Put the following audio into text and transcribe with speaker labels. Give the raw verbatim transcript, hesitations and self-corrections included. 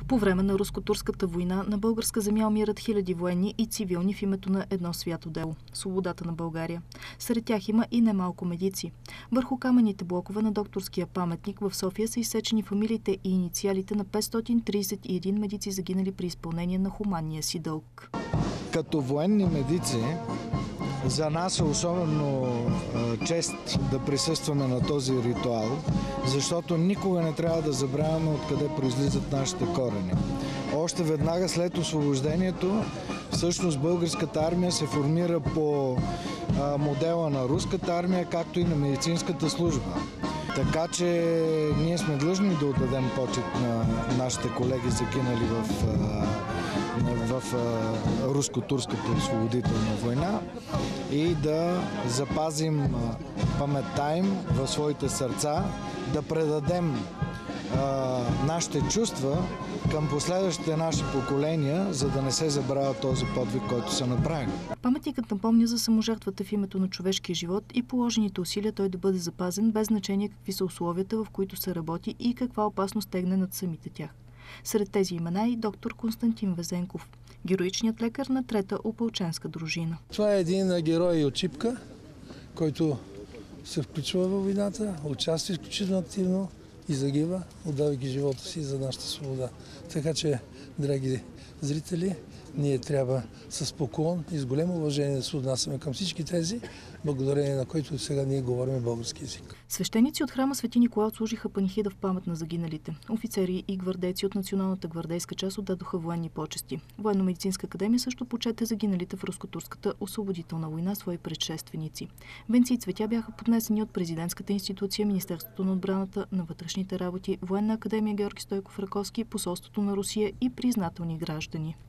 Speaker 1: По време на руско-турската война на българска земя умират хиляди военни и цивилни в името на едно свято дело – свободата на България. Сред тях има и немалко медици. Върху каменните блокове на докторския паметник в София са изсечени фамилиите и инициалите на петстотин тридесет и един медици, загинали при изпълнение на хуманния си дълг.
Speaker 2: Като военни медици, за нас е особено чест да присъстваме на този ритуал, защото никога не трябва да забравяме откъде произлизат нашите корени. Още веднага след освобождението, всъщност българската армия се формира по модела на руската армия, както и на медицинската служба. Така че ние сме длъжни да отдадем почет на нашите колеги, загинали в, в, в руско-турската освободителна война и да запазим паметта им в своите сърца, да предадем а, нашите чувства към последващите наши поколения, за да не се забравя този подвиг, който са направили.
Speaker 1: Паметникът напомня за саможертвата в името на човешкия живот и положените усилия той да бъде запазен, без значение какви са условията, в които се работи и каква опасност тегне над самите тях. Сред тези имена е и доктор Константин Везенков, героичният лекар на трета опълченска дружина.
Speaker 3: Това е един герой от Шипка, който се включва във войната, участва изключително активно и загива, отдавайки живота си за нашата свобода. Така че, драги зрители, ние трябва с поклон и с голямо уважение да се отнасяме към всички тези, благодарение на които сега ние говорим български език.
Speaker 1: Свещеници от храма Свети Николай отслужиха панихида в памет на загиналите. Офицери и гвардейци от националната гвардейска част отдадоха военни почести. Военно-медицинска академия също почете загиналите в руско-турската освободителна война свои предшественици. Венци и цветя бяха поднесени от президентската институция, Министерството на отбраната, на вътрешните работи, Военна академия Георги Стойков Раковски, посолството на Русия и признателни граждани.